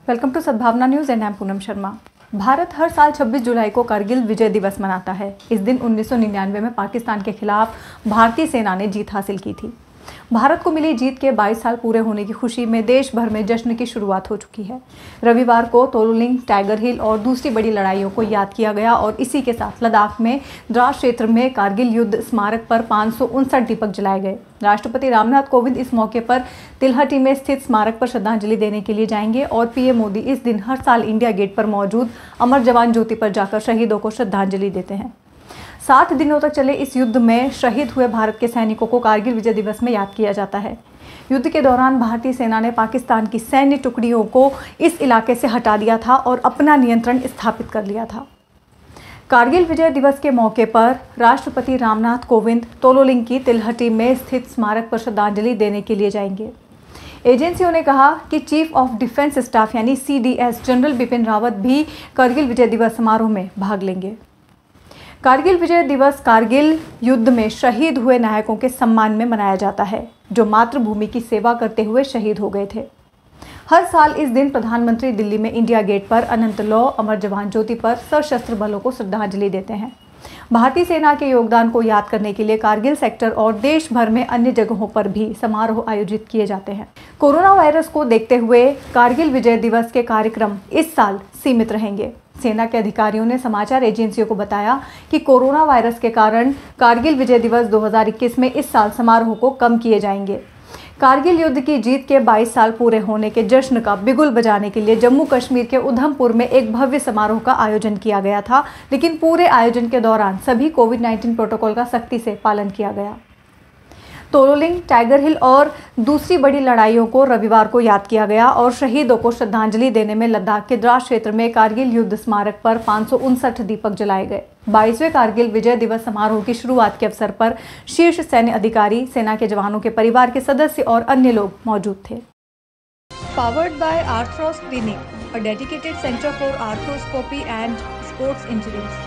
Welcome to Sadbhavna news and I am Poonam Sharma. Bharat हर साल 26 जुलाई को कारगिल विजय दिवस मनाता है। इस दिन 1999 में पाकिस्तान के खिलाफ भारतीय सेना ने जीत हासिल की थी। भारत को मिली जीत के 22 साल पूरे होने की खुशी में देश भर में जश्न की शुरुआत हो चुकी है। रविवार को तोलोलिंग, टाइगर हिल और दूसरी बड़ी लड़ाइयों को याद किया गया और इसी के साथ लद्दाख में द्रास क्षेत्र में कारगिल युद्ध स्मारक पर 559 दीपक जलाए गए। राष्ट्रपति रामनाथ कोविंद इस मौके पर तिलहटी में स्थित स्मारक पर श्रद्धांजलि देने के लिए जाएंगे और पीएम मोदी इस दिन हर साल इंडिया गेट पर मौजूद अमर जवान ज्योति पर जाकर शहीदों को श्रद्धांजलि देते हैं। 7 दिनों तक चले इस युद्ध में शहीद हुए भारत के सैनिकों को कारगिल विजय दिवस में याद किया जाता है। युद्ध के दौरान भारतीय सेना ने पाकिस्तान की सैन्य टुकड़ियों को इस इलाके से हटा दिया था और अपना नियंत्रण स्थापित कर लिया था। कारगिल विजय दिवस के मौके पर राष्ट्रपति रामनाथ कोविंद तोलोलिंग की तिलहटी में स्थित स्मारक पर श्रद्धांजलि देने के लिए जाएंगे। एजेंसियों ने कहा कि चीफ ऑफ डिफेंस स्टाफ यानी CDS जनरल बिपिन रावत भी कारगिल विजय दिवस समारोह में भाग लेंगे। कारगिल विजय दिवस कारगिल युद्ध में शहीद हुए नायकों के सम्मान में मनाया जाता है, जो मातृभूमि की सेवा करते हुए शहीद हो गए थे। हर साल इस दिन प्रधानमंत्री दिल्ली में इंडिया गेट पर अनंत लौ अमर जवान ज्योति पर सशस्त्र बलों को श्रद्धांजलि देते हैं। भारतीय सेना के योगदान को याद करने के लिए कारगिल सेक्टर और देश भर में अन्य जगहों पर भी समारोह आयोजित किए जाते हैं। कोरोना वायरस को देखते हुए कारगिल विजय दिवस के कार्यक्रम इस साल सीमित रहेंगे। सेना के अधिकारियों ने समाचार एजेंसियों को बताया कि कोरोना वायरस के कारण कारगिल विजय दिवस 2021 में इस साल समारोह को कम किए जाएंगे। कारगिल युद्ध की जीत के 22 साल पूरे होने के जश्न का बिगुल बजाने के लिए जम्मू कश्मीर के उधमपुर में एक भव्य समारोह का आयोजन किया गया था, लेकिन पूरे आयोजन के दौरान सभी कोविड-19 प्रोटोकॉल का सख्ती से पालन किया गया। तोलोलिंग, टाइगर हिल और दूसरी बड़ी लड़ाइयों को रविवार को याद किया गया और शहीदों को श्रद्धांजलि देने में लद्दाख के द्रास क्षेत्र में कारगिल युद्ध स्मारक पर 559 दीपक जलाए गए। 22वें कारगिल विजय दिवस समारोह की शुरुआत के अवसर पर शीर्ष सैन्य अधिकारी, सेना के जवानों के परिवार के सदस्य और अन्य लोग मौजूद थे। Powered by Arthros clinic, a dedicated centre for arthroscopy and sports injuries.